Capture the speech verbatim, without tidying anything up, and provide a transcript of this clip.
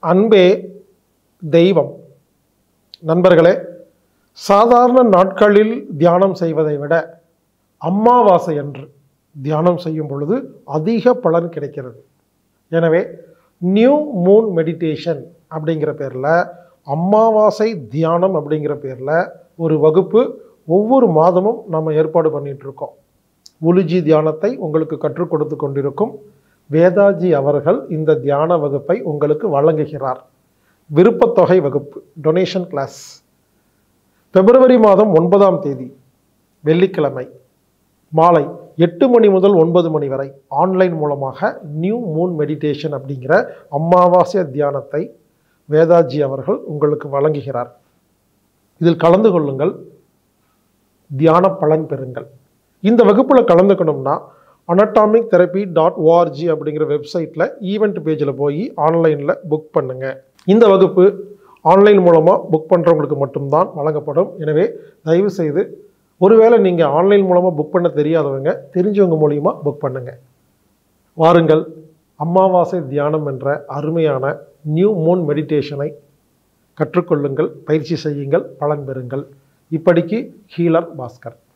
அன்பே தெய்வம். நண்பர்களே, சாதாரண நாட்களில் தியானம் செய்வதை விட அமாவாசை அன்று தியானம் செய்யும் பொழுது அதிக பலன் கிடைக்கிறது. எனவே நியூ மூன் மெடிடேஷன் அப்படிங்கிற பேரில், அமாவாசை தியானம் அப்படிங்கிற பேரில் ஒரு வகுப்பு ஒவ்வொரு மாதமும் நம்ம ஏற்பாடு பண்ணிகிட்ருக்கோம். உலுஜி தியானத்தை உங்களுக்கு கற்றுக் கொடுத்து கொண்டிருக்கும் வேதாஜி அவர்கள் இந்த தியான வகுப்பை உங்களுக்கு வழங்குகிறார். விருப்பத்தொகை வகுப்பு, டொனேஷன் கிளாஸ், பிப்ரவரி மாதம் ஒன்பதாம் தேதி வெள்ளிக்கிழமை மாலை எட்டு மணி முதல் ஒன்பது மணி வரை ஆன்லைன் மூலமாக நியூ மூன் மெடிடேஷன் அப்படிங்கிற அமாவாசை தியானத்தை வேதாஜி அவர்கள் உங்களுக்கு வழங்குகிறார். இதில் கலந்து கொள்ளுங்கள், தியான பலன் பெறுங்கள். இந்த வகுப்பில் கலந்துக்கணும்னா அனட்டாமிக் தெரப்பி டாட் ஓஆர்ஜி அப்படிங்கிற வெப்சைட்டில் ஈவெண்ட் பேஜில் போய் ஆன்லைனில் புக் பண்ணுங்கள். இந்த வகுப்பு ஆன்லைன் மூலமாக புக் பண்ணுறவங்களுக்கு மட்டும்தான் வழங்கப்படும். எனவே தயவுசெய்து, ஒருவேளை நீங்கள் ஆன்லைன் மூலமாக புக் பண்ண தெரியாதவங்க தெரிஞ்சவங்க மூலிமா புக் பண்ணுங்கள். வாருங்கள், அமாவாசை தியானம் என்ற அருமையான நியூ மூன் மெடிடேஷனை கற்றுக்கொள்ளுங்கள், பயிற்சி செய்யுங்கள், பலன் பெறுங்கள். இப்படிக்கு ஹீலர் பாஸ்கர்.